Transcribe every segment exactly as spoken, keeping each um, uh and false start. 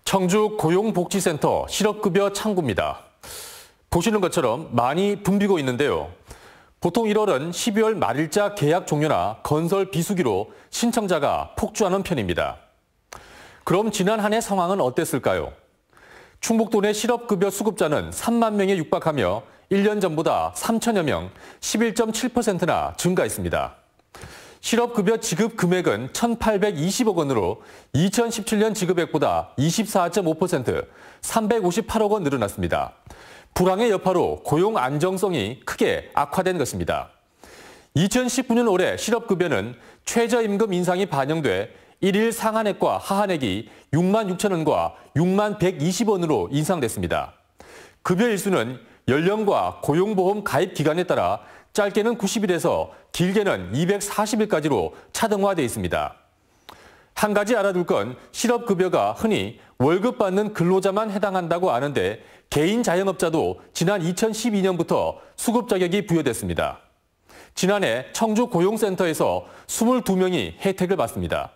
청주 고용복지센터 실업급여 창구입니다. 보시는 것처럼 많이 붐비고 있는데요. 보통 일월은 십이월 말일자 계약 종료나 건설 비수기로 신청자가 폭주하는 편입니다. 그럼 지난 한 해 상황은 어땠을까요? 충북도 내 실업급여 수급자는 삼만 명에 육박하며 일 년 전보다 삼천여 명, 십일 점 칠 퍼센트나 증가했습니다. 실업급여 지급 금액은 천팔백이십억 원으로 이천십칠 년 지급액보다 이십사 점 오 퍼센트, 삼백오십팔억 원 늘어났습니다. 불황의 여파로 고용 안정성이 크게 악화된 것입니다. 이천십구 년 올해 실업급여는 최저임금 인상이 반영돼 일일 상한액과 하한액이 육만 육천 원과 육만 백이십 원으로 인상됐습니다. 급여 일수는 연령과 고용보험 가입 기간에 따라 짧게는 구십 일에서 길게는 이백사십 일까지로 차등화돼 있습니다. 한 가지 알아둘 건 실업급여가 흔히 월급 받는 근로자만 해당한다고 아는데 개인 자영업자도 지난 이천십이 년부터 수급 자격이 부여됐습니다. 지난해 청주 고용센터에서 이십이 명이 혜택을 받습니다.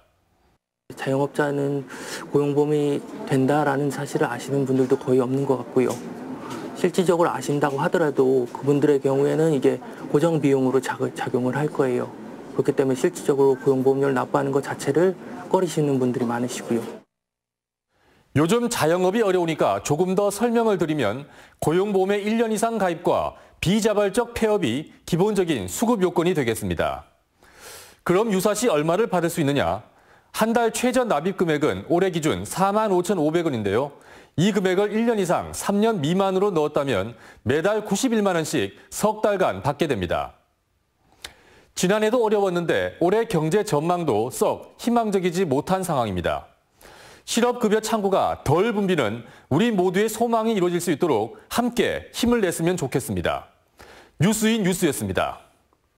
자영업자는 고용보험이 된다라는 사실을 아시는 분들도 거의 없는 것 같고요. 실질적으로 아신다고 하더라도 그분들의 경우에는 이게 고정 비용으로 작용을 할 거예요. 그렇기 때문에 실질적으로 고용보험료를 납부하는 것 자체를 꺼리시는 분들이 많으시고요. 요즘 자영업이 어려우니까 조금 더 설명을 드리면 고용보험의 일 년 이상 가입과 비자발적 폐업이 기본적인 수급 요건이 되겠습니다. 그럼 유사시 얼마를 받을 수 있느냐? 한 달 최저 납입 금액은 올해 기준 사만 오천오백 원인데요. 이 금액을 일 년 이상 삼 년 미만으로 넣었다면 매달 구십일만 원씩 석 달간 받게 됩니다. 지난해도 어려웠는데 올해 경제 전망도 썩 희망적이지 못한 상황입니다. 실업급여 창구가 덜 붐비는 우리 모두의 소망이 이루어질 수 있도록 함께 힘을 냈으면 좋겠습니다. 뉴스인 뉴스였습니다.